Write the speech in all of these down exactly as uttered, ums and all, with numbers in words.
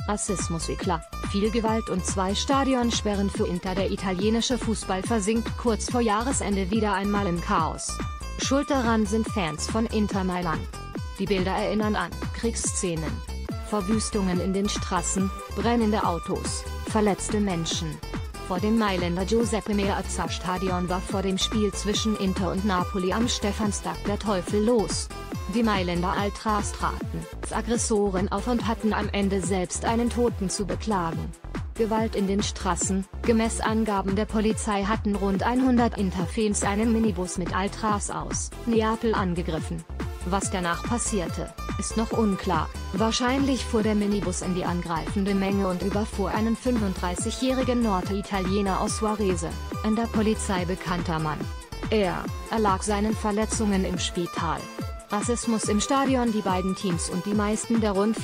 Rassismus-Eklat, viel Gewalt und zwei Stadionsperren für Inter. Der italienische Fußball versinkt kurz vor Jahresende wieder einmal im Chaos. Schuld daran sind Fans von Inter Mailand. Die Bilder erinnern an Kriegsszenen. Verwüstungen in den Straßen, brennende Autos, verletzte Menschen. Vor dem Mailänder Giuseppe Meazza Stadion war vor dem Spiel zwischen Inter und Napoli am Stephanstag der Teufel los. Die Mailänder Ultras traten als Aggressoren auf und hatten am Ende selbst einen Toten zu beklagen. Gewalt in den Straßen: Gemäß Angaben der Polizei hatten rund hundert Inter-Fans einen Minibus mit Ultras aus Neapel angegriffen. Was danach passierte, ist noch unklar. Wahrscheinlich fuhr der Minibus in die angreifende Menge und überfuhr einen fünfunddreißigjährigen Norditaliener aus Varese, ein der Polizei bekannter Mann. Er erlag seinen Verletzungen im Spital. Rassismus im Stadion: Die beiden Teams und die meisten der rund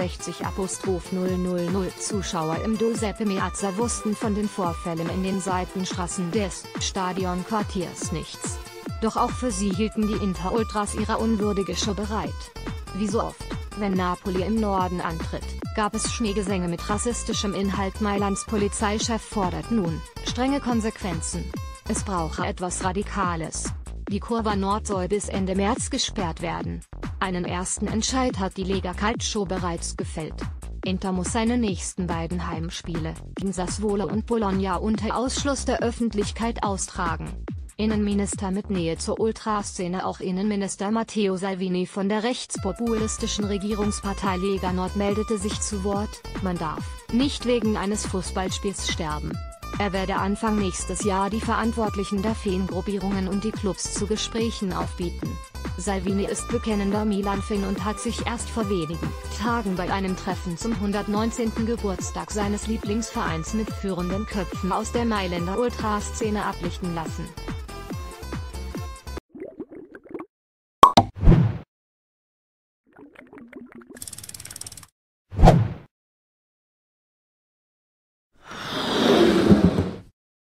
vierundsechzigtausend Zuschauer im Giuseppe Meazza wussten von den Vorfällen in den Seitenstraßen des Stadionquartiers nichts. Doch auch für sie hielten die Inter-Ultras ihre unwürdige Show bereit. Wie so oft, wenn Napoli im Norden antritt, gab es Schmähgesänge mit rassistischem Inhalt. Mailands Polizeichef fordert nun strenge Konsequenzen. Es brauche etwas Radikales. Die Curva Nord soll bis Ende März gesperrt werden. Einen ersten Entscheid hat die Lega Calcio bereits gefällt. Inter muss seine nächsten beiden Heimspiele gegen Sassuolo und Bologna unter Ausschluss der Öffentlichkeit austragen. Innenminister mit Nähe zur Ultraszene: Auch Innenminister Matteo Salvini von der rechtspopulistischen Regierungspartei Lega Nord meldete sich zu Wort: Man darf nicht wegen eines Fußballspiels sterben. Er werde Anfang nächstes Jahr die Verantwortlichen der Fangruppierungen und die Clubs zu Gesprächen aufbieten. Salvini ist bekennender Milan-Fan und hat sich erst vor wenigen Tagen bei einem Treffen zum hundertneunzehnten Geburtstag seines Lieblingsvereins mit führenden Köpfen aus der Mailänder Ultraszene ablichten lassen.